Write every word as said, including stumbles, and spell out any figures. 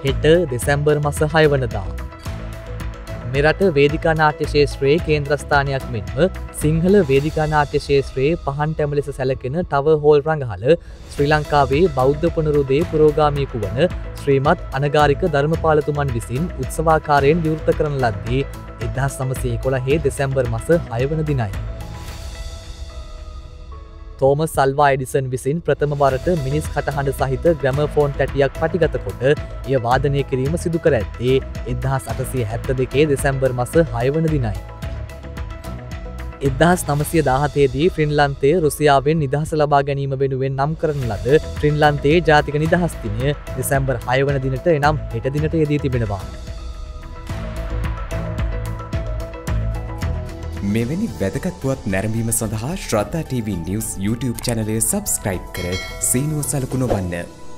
හෙට දෙසැම්බර් මස හය වනදා. මෙරට වේදිකා නාට්‍ය ශේෂත්‍රයේ කේන්ද්‍රස්ථානයක් මෙන්ම සිංහල වේදිකා නාට්‍ය ශේෂත්‍රයේ පහන් තැම ලෙස සැලකෙන තව හෝල් රඟහල ශ්‍රී ලංකාවේ බෞද්ධ පුනරුදේ පුරෝගාමියෙකු වන ශ්‍රීමත් අනගාරික ධර්මපාලතුමන් විසින් උත්සවාකාරයෙන් විවෘත කරන ලද්දේ එක්දහස් නවසිය එකොළහ දෙසැම්බර් මස හය වන දිනයි. තෝමස් අල්වා එඩිසන් විසින් ප්‍රථම වරට මිනිස් කටහඬ සහිත ග්‍රැමෆෝන් තැටියක් පටිගත කොට එය වාදනය කිරීම සිදු කර ඇත්තේ එක්දහස් අටසිය හැත්තෑ දෙක දෙසැම්බර් මස හය වන දිනයි. එක්දහස් නවසිය දාහතේ දී ෆින්ලන්තය රුසියාවෙන් නිදහස ලබා ගැනීම වෙනුවෙන් නම් කරන ලද ෆින්ලන්තයේ ජාතික නිදහස් දිනය දෙසැම්බර් හය වන දිනට එනම් හෙට දිනට යෙදී තිබෙනවා. මෙවැනි වැදගත් පුවත් නැරඹීම සඳහා ශ්‍රද්ධා ටීවී නිවුස් YouTube චැනලය සබ්ස්ක්‍රයිබ් කර සීනුව සලකුණු වන්න.